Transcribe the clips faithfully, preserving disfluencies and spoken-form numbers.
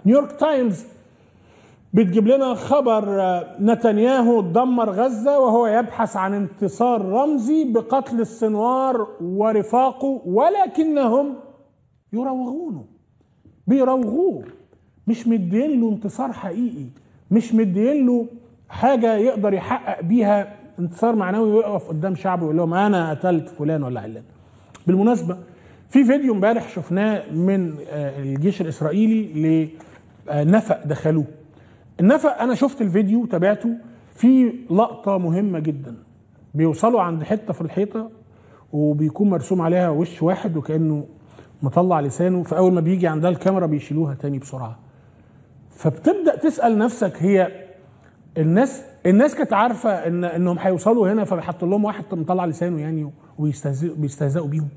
نيويورك تايمز بتجيب لنا خبر نتنياهو دمر غزة وهو يبحث عن انتصار رمزي بقتل السنوار ورفاقه، ولكنهم يروغونه، بيروغوه، مش مدين له انتصار حقيقي، مش مدين له حاجة يقدر يحقق بيها انتصار معنوي ويقف قدام شعبه ويقول لهم أنا قتلت فلان ولا علان. بالمناسبة في فيديو امبارح شفناه من الجيش الإسرائيلي لنفق دخلوه. النفق أنا شفت الفيديو تابعته، في لقطة مهمة جدا، بيوصلوا عند حتة في الحيطة وبيكون مرسوم عليها وش واحد وكأنه مطلع لسانه، فأول ما بيجي عندها الكاميرا بيشيلوها تاني بسرعة. فبتبدأ تسأل نفسك هي الناس الناس كانت عارفة إن إنهم هيوصلوا هنا فبيحطوا لهم واحد مطلع لسانه يعني وبيستهزئوا بيستهزئوا بيهم.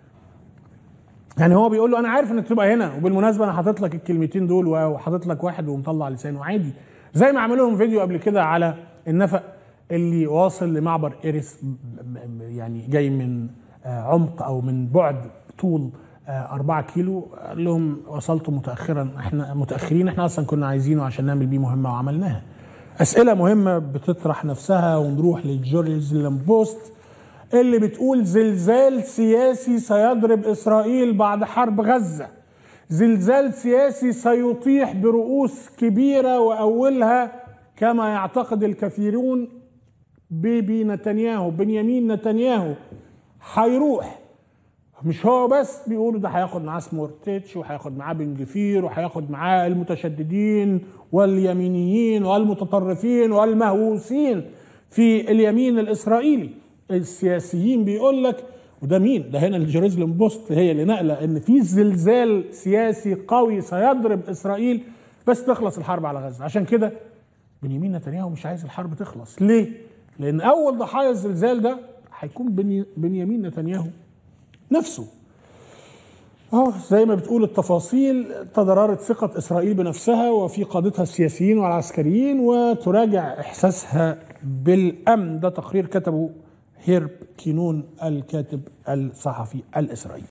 يعني هو بيقول له أنا عارف إنك تبقى هنا، وبالمناسبة أنا حاطط لك الكلمتين دول وحاطط لك واحد ومطلع لسانه عادي، زي ما عملوا لهم فيديو قبل كده على النفق اللي واصل لمعبر إيريس، يعني جاي من عمق أو من بعد طول أربعة كيلو، قال لهم وصلتوا متأخرا، احنا متأخرين، احنا أصلا كنا عايزينه عشان نعمل بيه مهمة وعملناها. أسئلة مهمة بتطرح نفسها، ونروح للجيروزاليم بوست اللي بتقول زلزال سياسي سيضرب إسرائيل بعد حرب غزة، زلزال سياسي سيطيح برؤوس كبيرة وأولها كما يعتقد الكثيرون بيبي نتنياهو، بنيامين نتنياهو هيروح. مش هو بس، بيقولوا ده هياخد معاه سمورتيتش وهياخد معاه بن جفير وهياخد معاه المتشددين واليمينيين والمتطرفين والمهووسين في اليمين الإسرائيلي. السياسيين بيقول لك، وده مين؟ ده هنا الجيروزاليم بوست هي اللي نقله ان في زلزال سياسي قوي سيضرب اسرائيل بس تخلص الحرب على غزه. عشان كده بنيامين نتنياهو مش عايز الحرب تخلص. ليه؟ لان اول ضحايا الزلزال ده هيكون بنيامين نتنياهو نفسه. اه زي ما بتقول التفاصيل، تضررت ثقة إسرائيل بنفسها وفي قادتها السياسيين والعسكريين وتراجع إحساسها بالأمن. ده تقرير كتبه هيرب كينون الكاتب الصحفي الإسرائيلي.